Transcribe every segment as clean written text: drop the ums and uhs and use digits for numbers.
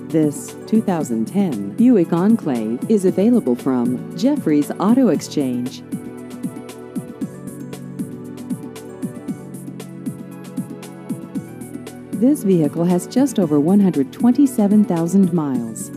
This 2010 Buick Enclave is available from Jeffrey's Auto Exchange. This vehicle has just over 127,000 miles.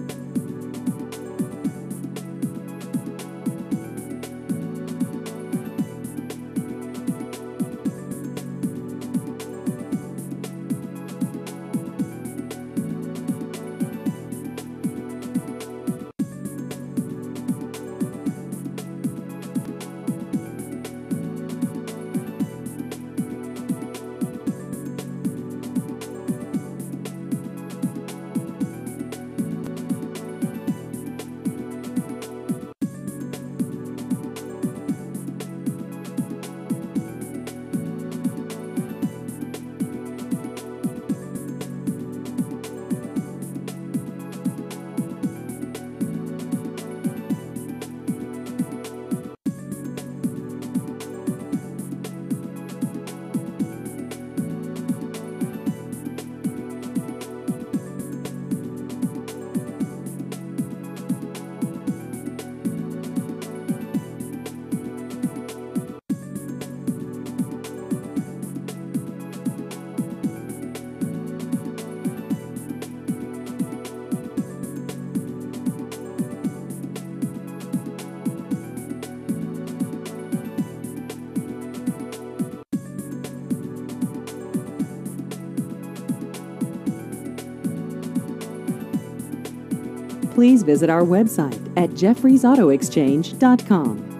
Please visit our website at jeffreysautoexchange.com.